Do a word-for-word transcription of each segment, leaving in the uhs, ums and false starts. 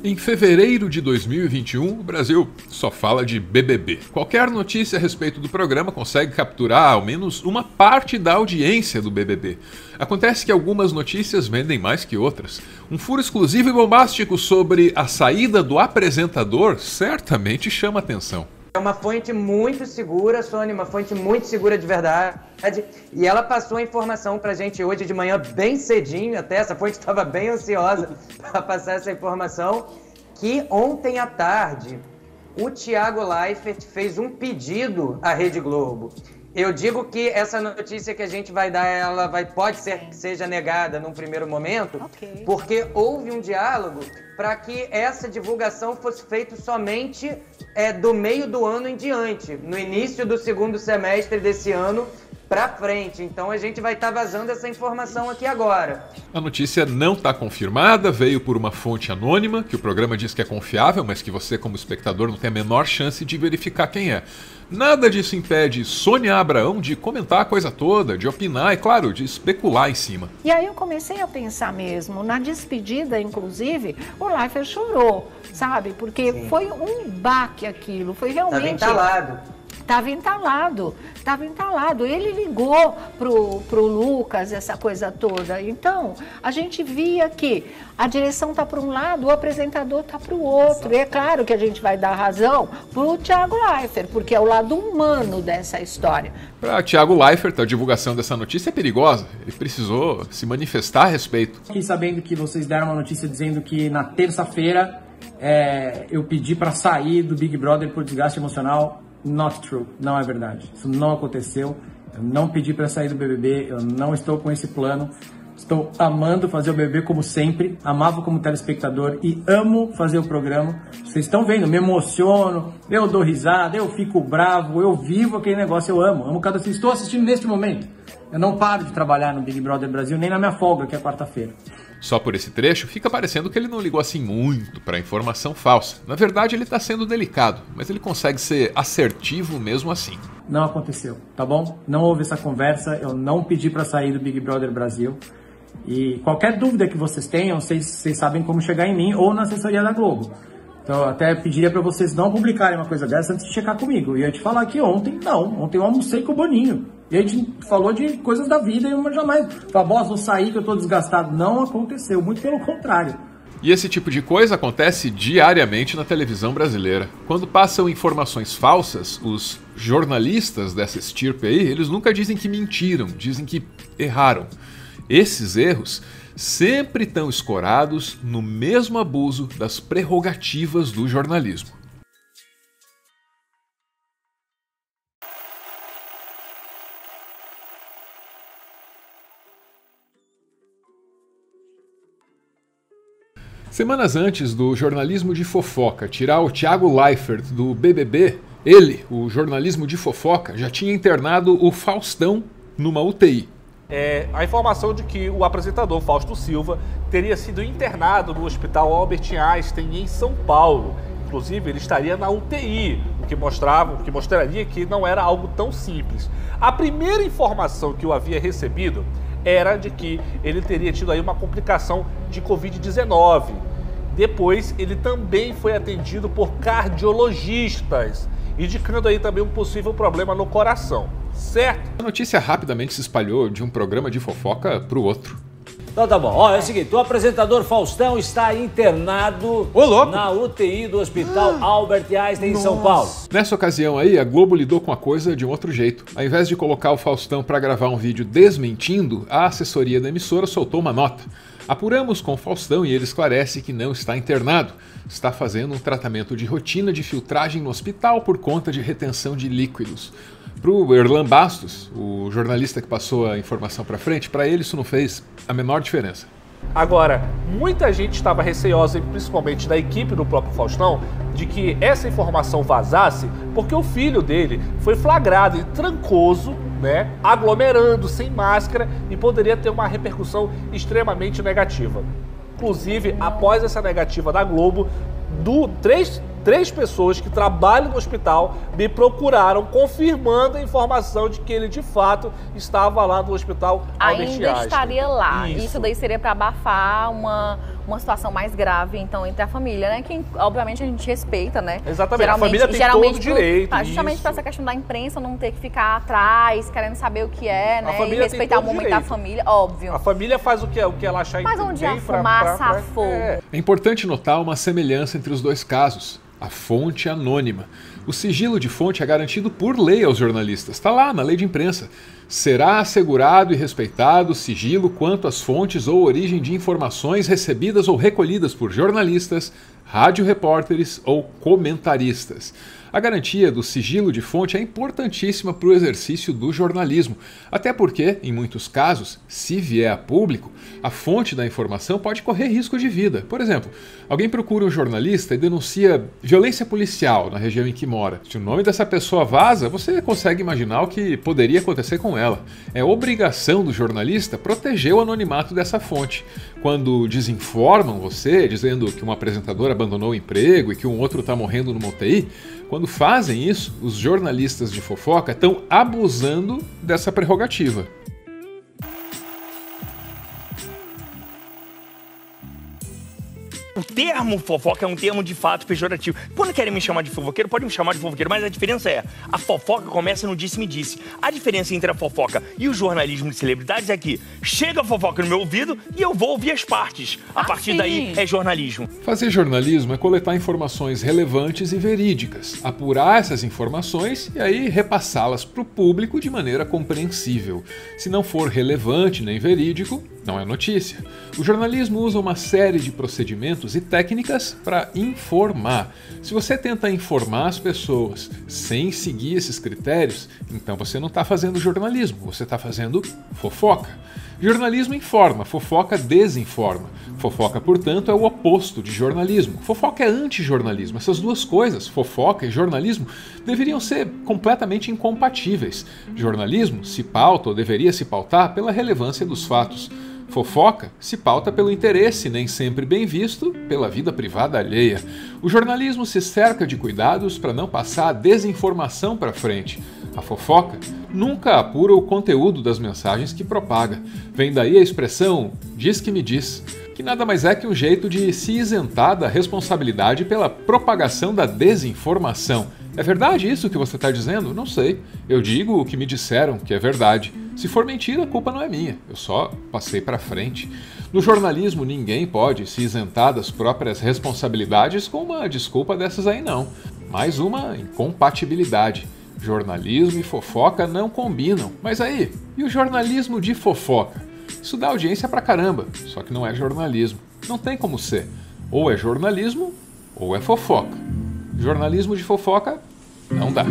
Em fevereiro de dois mil e vinte e um, o Brasil só fala de B B B. Qualquer notícia a respeito do programa consegue capturar ao menos uma parte da audiência do B B B. Acontece que algumas notícias vendem mais que outras. Um furo exclusivo e bombástico sobre a saída do apresentador certamente chama atenção. É uma fonte muito segura, Sônia, uma fonte muito segura de verdade. E ela passou a informação pra gente hoje de manhã, bem cedinho até. Essa fonte estava bem ansiosa para passar essa informação. Que ontem à tarde, o Thiago Leifert fez um pedido à Rede Globo. Eu digo que essa notícia que a gente vai dar, ela vai, pode ser que seja negada num primeiro momento, okay, porque houve um diálogo para que essa divulgação fosse feita somente é, do meio do ano em diante, no início do segundo semestre desse ano para frente. Então a gente vai estar tá vazando essa informação aqui agora. A notícia não está confirmada, veio por uma fonte anônima, que o programa diz que é confiável, mas que você como espectador não tem a menor chance de verificar quem é. Nada disso impede Sônia Abraão de comentar a coisa toda, de opinar e, claro, de especular em cima. E aí eu comecei a pensar mesmo, na despedida, inclusive, o Leifert chorou, sabe? Porque Sim. foi um baque aquilo, foi realmente... Estava entalado. Estava entalado, estava entalado. Ele ligou pro, pro Lucas, essa coisa toda. Então, a gente via que a direção está para um lado, o apresentador está para o outro. E é claro que a gente vai dar razão pro Thiago Leifert, porque é o lado humano dessa história. Para Thiago Leifert, a divulgação dessa notícia é perigosa. Ele precisou se manifestar a respeito. Fiquei sabendo que vocês deram uma notícia dizendo que na terça-feira é, eu pedi para sair do Big Brother por desgaste emocional. Not true, não é verdade. Isso não aconteceu. Eu não pedi para sair do B B B, eu não estou com esse plano. Estou amando fazer o B B B como sempre, amava como telespectador e amo fazer o programa. Vocês estão vendo, me emociono, eu dou risada, eu fico bravo, eu vivo aquele negócio, eu amo. Amo cada... Estou assistindo neste momento. Eu não paro de trabalhar no Big Brother Brasil, nem na minha folga, que é quarta-feira. Só por esse trecho, fica parecendo que ele não ligou assim muito para a informação falsa. Na verdade, ele está sendo delicado, mas ele consegue ser assertivo mesmo assim. Não aconteceu, tá bom? Não houve essa conversa, eu não pedi para sair do Big Brother Brasil. E qualquer dúvida que vocês tenham, vocês, vocês sabem como chegar em mim ou na assessoria da Globo. Então eu até pediria para vocês não publicarem uma coisa dessa antes de checar comigo. E eu ia te falar que ontem, não. Ontem eu almocei com o Boninho. E a gente falou de coisas da vida e eu jamais... Falei, boss, vou sair que eu tô desgastado. Não aconteceu, muito pelo contrário. E esse tipo de coisa acontece diariamente na televisão brasileira. Quando passam informações falsas, os jornalistas dessa estirpe aí, eles nunca dizem que mentiram, dizem que erraram. Esses erros sempre estão escorados no mesmo abuso das prerrogativas do jornalismo. Semanas antes do jornalismo de fofoca tirar o Thiago Leifert do B B B, ele, o jornalismo de fofoca, já tinha internado o Faustão numa U T I. É, a informação de que o apresentador Fausto Silva teria sido internado no Hospital Albert Einstein em São Paulo. Inclusive, ele estaria na U T I, o que mostrava, o que mostraria que não era algo tão simples. A primeira informação que eu havia recebido era de que ele teria tido aí uma complicação de covid dezenove. Depois, ele também foi atendido por cardiologistas, indicando aí também um possível problema no coração, certo? A notícia rapidamente se espalhou de um programa de fofoca para o outro. Então tá bom, ó, é o seguinte, o apresentador Faustão está internado na U T I do Hospital ah, Albert Einstein nossa. em São Paulo. Nessa ocasião aí, a Globo lidou com a coisa de um outro jeito. Ao invés de colocar o Faustão para gravar um vídeo desmentindo, a assessoria da emissora soltou uma nota. Apuramos com o Faustão e ele esclarece que não está internado. Está fazendo um tratamento de rotina de filtragem no hospital por conta de retenção de líquidos. Para o Erlan Bastos, o jornalista que passou a informação para frente, para ele isso não fez a menor diferença. Agora, muita gente estava receosa, principalmente da equipe do próprio Faustão, de que essa informação vazasse, porque o filho dele foi flagrado em Trancoso, né, aglomerando, sem máscara, e poderia ter uma repercussão extremamente negativa. Inclusive, após essa negativa da Globo, do, três, três pessoas que trabalham no hospital me procuraram, confirmando a informação de que ele, de fato, estava lá no hospital Albert Einstein. Ainda estaria lá. Isso, Isso daí seria para abafar uma, uma situação mais grave, então, entre a família, né? Que, obviamente, a gente respeita, né? Exatamente, geralmente, a família tem geralmente todo o direito. Tá, justamente para essa questão da imprensa não ter que ficar atrás, querendo saber o que é, né? A família e respeitar o momento direito. da família, óbvio. A família faz o que, o que ela achar Mas onde a bem pra, fumaça pra, pra, fogo. é. É importante notar uma semelhança entre os dois casos. A fonte anônima. O sigilo de fonte é garantido por lei aos jornalistas. Está lá na lei de imprensa. Será assegurado e respeitado o sigilo quanto às fontes ou origem de informações recebidas ou recolhidas por jornalistas, rádio-repórteres ou comentaristas. A garantia do sigilo de fonte é importantíssima para o exercício do jornalismo, até porque, em muitos casos, se vier a público, a fonte da informação pode correr risco de vida. Por exemplo, alguém procura um jornalista e denuncia violência policial na região em que mora. Se o nome dessa pessoa vaza, você consegue imaginar o que poderia acontecer com ela. É obrigação do jornalista proteger o anonimato dessa fonte. Quando desinformam você, dizendo que um apresentador abandonou o emprego e que um outro está morrendo numa U T I, quando fazem isso, os jornalistas de fofoca estão abusando dessa prerrogativa. O termo fofoca é um termo de fato pejorativo. Quando querem me chamar de fofoqueiro, pode me chamar de fofoqueiro, mas a diferença é, a fofoca começa no disse-me-disse. A diferença entre a fofoca e o jornalismo de celebridades é que chega a fofoca no meu ouvido e eu vou ouvir as partes. A Ah, partir sim. daí é jornalismo. Fazer jornalismo é coletar informações relevantes e verídicas, apurar essas informações e aí repassá-las para o público de maneira compreensível. Se não for relevante nem verídico, não é notícia. O jornalismo usa uma série de procedimentos e técnicas para informar. Se você tenta informar as pessoas sem seguir esses critérios, então você não está fazendo jornalismo, você está fazendo fofoca. Jornalismo informa, fofoca desinforma. Fofoca, portanto, é o oposto de jornalismo. Fofoca é antijornalismo. Essas duas coisas, fofoca e jornalismo, deveriam ser completamente incompatíveis. Jornalismo se pauta ou deveria se pautar pela relevância dos fatos. Fofoca se pauta pelo interesse, nem sempre bem visto, pela vida privada alheia. O jornalismo se cerca de cuidados para não passar a desinformação para frente. A fofoca nunca apura o conteúdo das mensagens que propaga. Vem daí a expressão "diz que me diz", que nada mais é que um jeito de se isentar da responsabilidade pela propagação da desinformação. É verdade isso que você está dizendo? Não sei. Eu digo o que me disseram que é verdade. Se for mentira, a culpa não é minha. Eu só passei para frente. No jornalismo, ninguém pode se isentar das próprias responsabilidades com uma desculpa dessas aí, não. Mais uma incompatibilidade. Jornalismo e fofoca não combinam. Mas aí, e o jornalismo de fofoca? Isso dá audiência pra caramba, só que não é jornalismo. Não tem como ser. Ou é jornalismo, ou é fofoca. Jornalismo de fofoca não dá.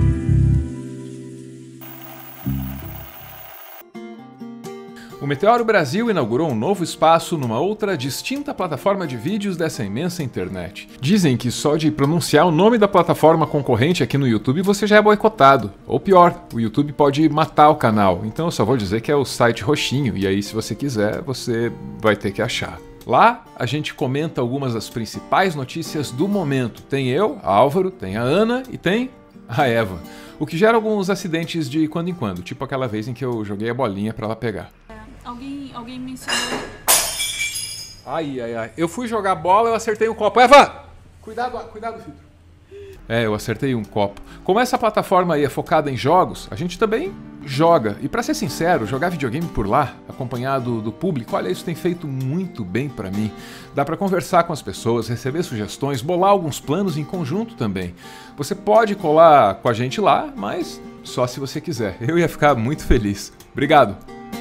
O Meteoro Brasil inaugurou um novo espaço numa outra distinta plataforma de vídeos dessa imensa internet. Dizem que só de pronunciar o nome da plataforma concorrente aqui no YouTube você já é boicotado. Ou pior, o YouTube pode matar o canal. Então eu só vou dizer que é o site roxinho, e aí se você quiser, você vai ter que achar. Lá a gente comenta algumas das principais notícias do momento. Tem eu, Álvaro, tem a Ana e tem a Eva. O que gera alguns acidentes de quando em quando, tipo aquela vez em que eu joguei a bolinha pra ela pegar. Alguém, alguém mencionou... Ai, ai, ai. Eu fui jogar bola, eu acertei um copo. Eva! Cuidado, cuidado, filtro. É, eu acertei um copo. Como essa plataforma aí é focada em jogos, a gente também joga. E pra ser sincero, jogar videogame por lá, acompanhado do público, olha, isso tem feito muito bem pra mim. Dá pra conversar com as pessoas, receber sugestões, bolar alguns planos em conjunto também. Você pode colar com a gente lá, mas só se você quiser. Eu ia ficar muito feliz. Obrigado.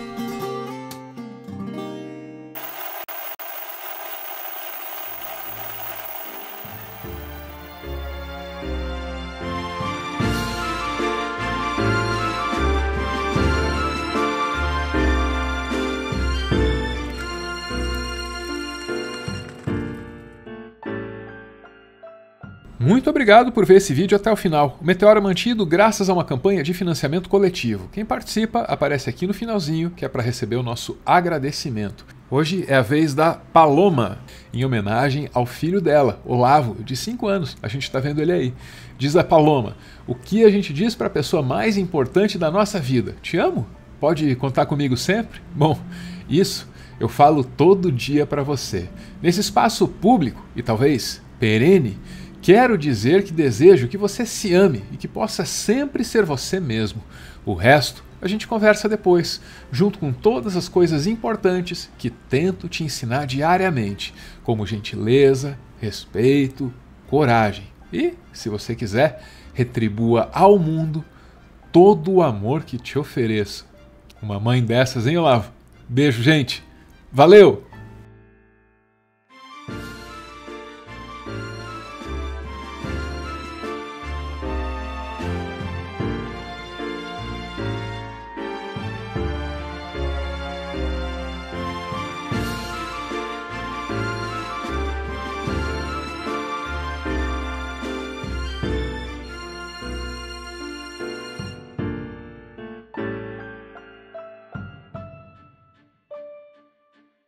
Muito obrigado por ver esse vídeo até o final. O Meteoro é mantido graças a uma campanha de financiamento coletivo. Quem participa aparece aqui no finalzinho, que é para receber o nosso agradecimento. Hoje é a vez da Paloma, em homenagem ao filho dela, Olavo, de cinco anos. A gente está vendo ele aí. Diz a Paloma: o que a gente diz para a pessoa mais importante da nossa vida? Te amo? Pode contar comigo sempre? Bom, isso eu falo todo dia para você. Nesse espaço público e talvez perene, quero dizer que desejo que você se ame e que possa sempre ser você mesmo. O resto a gente conversa depois, junto com todas as coisas importantes que tento te ensinar diariamente, como gentileza, respeito, coragem. E, se você quiser, retribua ao mundo todo o amor que te ofereço. Uma mãe dessas, hein, Olavo? Beijo, gente. Valeu!